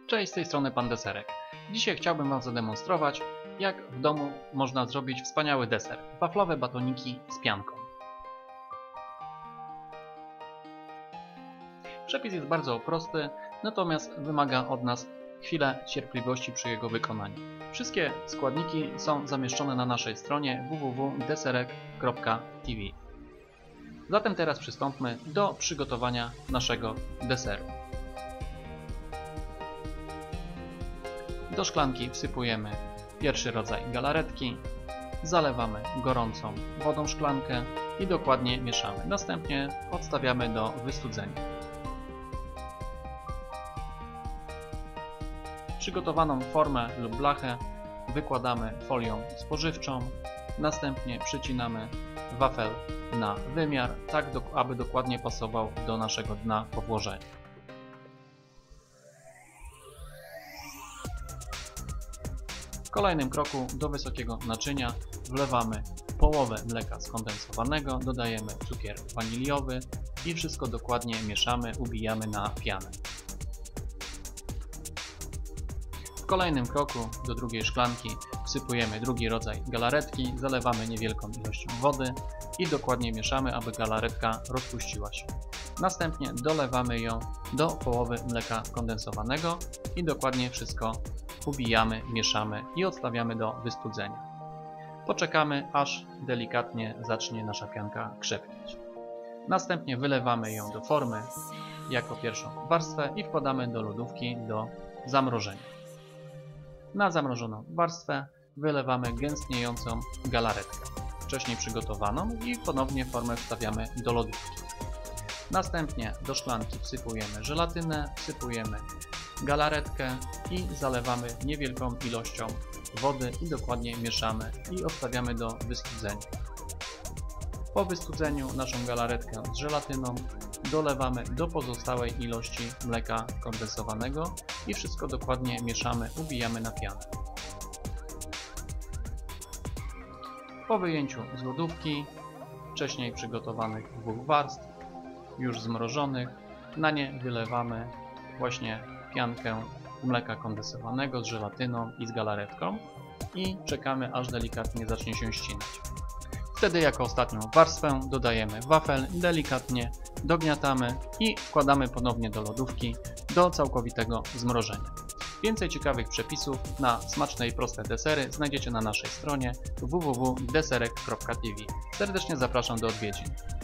Cześć, z tej strony Pan Deserek. Dzisiaj chciałbym Wam zademonstrować, jak w domu można zrobić wspaniały deser. Waflowe batoniki z pianką. Przepis jest bardzo prosty, natomiast wymaga od nas chwilę cierpliwości przy jego wykonaniu. Wszystkie składniki są zamieszczone na naszej stronie www.deserek.tv. Zatem teraz przystąpmy do przygotowania naszego deseru. Do szklanki wsypujemy pierwszy rodzaj galaretki, zalewamy gorącą wodą szklankę i dokładnie mieszamy. Następnie odstawiamy do wystudzenia. Przygotowaną formę lub blachę wykładamy folią spożywczą, następnie przycinamy wafel na wymiar, tak aby dokładnie pasował do naszego dna po włożeniu. W kolejnym kroku do wysokiego naczynia wlewamy połowę mleka skondensowanego, dodajemy cukier waniliowy i wszystko dokładnie mieszamy, ubijamy na pianę. W kolejnym kroku do drugiej szklanki wsypujemy drugi rodzaj galaretki, zalewamy niewielką ilością wody i dokładnie mieszamy, aby galaretka rozpuściła się. Następnie dolewamy ją do połowy mleka kondensowanego i dokładnie wszystko ubijamy, mieszamy i odstawiamy do wystudzenia. Poczekamy, aż delikatnie zacznie nasza pianka krzepnieć. Następnie wylewamy ją do formy jako pierwszą warstwę i wkładamy do lodówki do zamrożenia. Na zamrożoną warstwę wylewamy gęstniejącą galaretkę, wcześniej przygotowaną, i ponownie formę wstawiamy do lodówki. Następnie do szklanki wsypujemy żelatynę, wsypujemy galaretkę i zalewamy niewielką ilością wody i dokładnie mieszamy i odstawiamy do wystudzenia. Po wystudzeniu naszą galaretkę z żelatyną dolewamy do pozostałej ilości mleka kondensowanego i wszystko dokładnie mieszamy, ubijamy na pianę. Po wyjęciu z lodówki wcześniej przygotowanych dwóch warstw, już zmrożonych, na nie wylewamy właśnie piankę mleka kondensowanego z żelatyną i z galaretką i czekamy, aż delikatnie zacznie się ścinać. Wtedy jako ostatnią warstwę dodajemy wafel, delikatnie dogniatamy i wkładamy ponownie do lodówki do całkowitego zmrożenia. Więcej ciekawych przepisów na smaczne i proste desery znajdziecie na naszej stronie www.deserek.tv. Serdecznie zapraszam do odwiedzin.